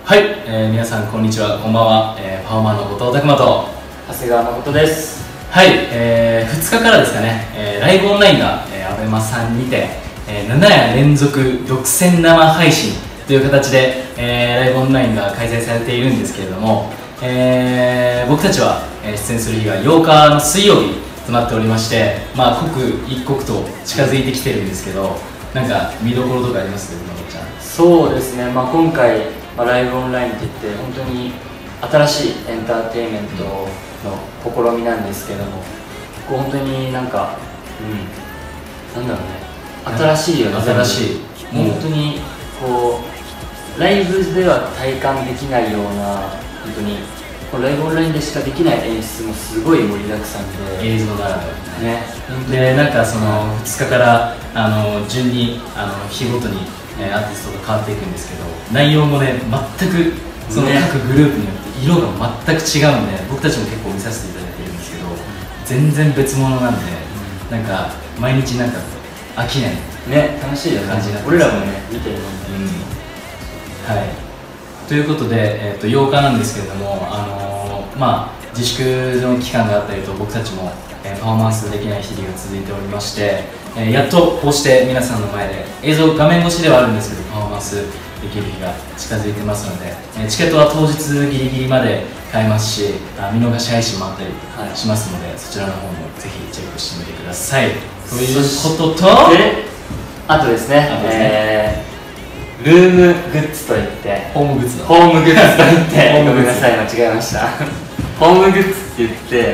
はい、皆さんこんにちは、こんばんは、パフォーマーの後藤拓磨と長谷川誠です。 はい、2日からですかね、ライブオンラインが、ABEMA さんにて、7夜連続独占生配信という形で、ライブオンラインが開催されているんですけれども、僕たちは、出演する日が8日の水曜日となっておりまして、刻一刻と近づいてきてるんですけど、なんか見どころとかありますか、まこちゃん。 そうですね、今回、ライブオンラインって言って本当に新しいエンターテインメントの試みなんですけども、ここ本当になんだろうね、新しいよね。 新しい、 本当にこうライブでは体感できないような、本当にこのライブオンラインでしかできない演出もすごい盛りだくさんで、 映像ならね。 で、なんかその2日から順に日ごとにアーティストが変わっていくんですけど、内容もね、全くその各グループによって色が全く違うんで、僕たちも結構見させていただいてるんですけど、全然別物なんで、なんか毎日なんか飽きないね、楽しい感じになって、俺らもね見てるもんね。 はい、ということで、8日なんですけれども、自粛の期間があったりと、僕たちもパフォーマンスできない日々が続いておりまして、やっとこうして皆さんの前で映像画面越しではあるんですけど、パフォーマンスできる日が近づいてますので、チケットは当日ギリギリまで買えますし、見逃し配信もあったりしますので、そちらの方もぜひチェックしてみてください。ということと、 あとですね、ルームグッズといって、 ホームグッズといってごめんなさい、間違えました。ホームグッズって言って、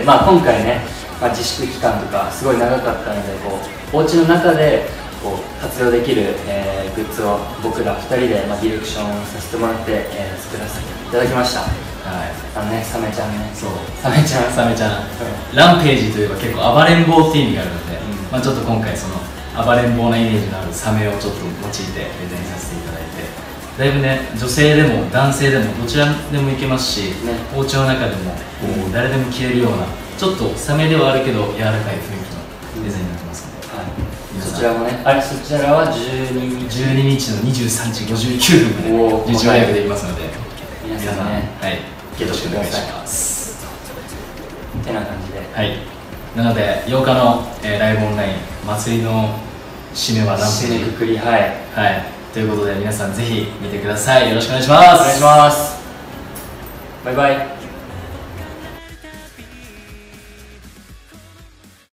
今回ね、自粛期間とかすごい長かったので、お家の中で活用できる、グッズを僕ら2人で、ディレクションさせてもらって、作らせていただきました。サメちゃんね。 そう、サメちゃん、ランページといえば結構暴れん坊っていう意味があるので、ちょっと今回その暴れん坊なイメージのあるサメをちょっと用いてデザインさせていただいて、だいぶね、女性でも男性でもどちらでもいけますし、お家の中でも誰でも着れるような、ちょっとサメではあるけど柔らかい雰囲気のデザインになってますので、 そちらもね、そちらは12 日の23時59分まで受注予約できますので、 皆さんね、 よろしくお願いします。 てな感じで、 はい、なので8日のライブオンライン祭りの締めは何分締めくくり、はい、 ということで皆さんぜひ見てください。よろしくお願いします。 お願いします。バイバイ。